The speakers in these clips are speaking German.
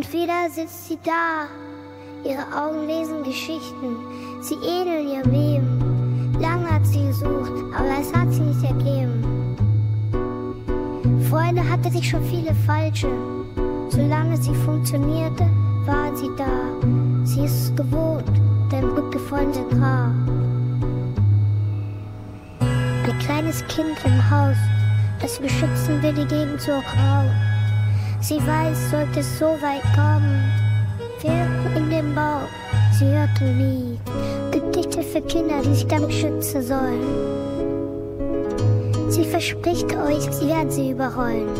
Und wieder sitzt sie da, ihre Augen lesen Geschichten, sie ähneln ihrem Leben. Lange hat sie gesucht, aber es hat sie nicht ergeben. Freunde hatte sich schon viele falsche, solange sie funktionierte, war sie da. Sie ist es gewohnt, denn gut befreundet Haar. Ein kleines Kind im Haus, das beschützen will die Gegend so grau. Sie weiß, sollte es so weit kommen, Wirken in dem Bau. Sie hört ein Lied, Gedichte für Kinder, die sich damit schützen sollen. Sie verspricht euch, sie werden sie überrollen.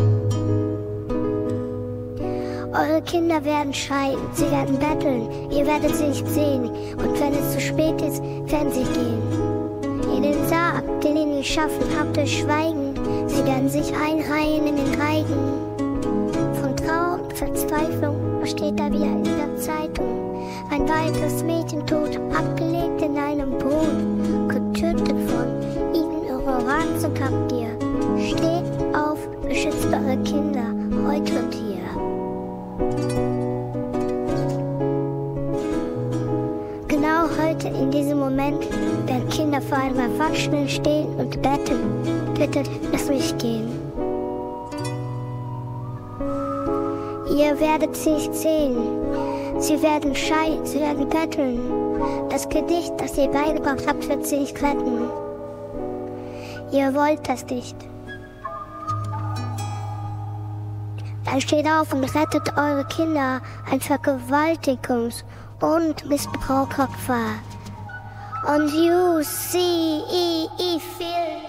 Eure Kinder werden schreien, sie werden betteln, ihr werdet sie nicht sehen. Und wenn es zu spät ist, werden sie gehen. In den Sarg, den ihr nicht schaffen habt durch Schweigen, sie werden sich einreihen in den Reigen. Von Trauer und Verzweiflung, was steht da wieder in der Zeitung? Ein weiteres Mädchen tot, abgelegt in einem Boot, getötet von ihnen Ignoranz und Habgier. Steht auf, beschützt eure Kinder, heute und hier. Genau heute, in diesem Moment, werden Kinder vor einem Erwachsenen stehen und betteln. Bitte, lass mich gehen. Ihr werdet sie nicht sehen. Sie werden schreien, sie werden betteln. Das Gedicht, das ihr beigebracht habt, wird sie nicht retten. Ihr wollt das nicht. Dann steht auf und rettet eure Kinder ein Vergewaltigungs- und Missbrauchopfer. Und you see, feel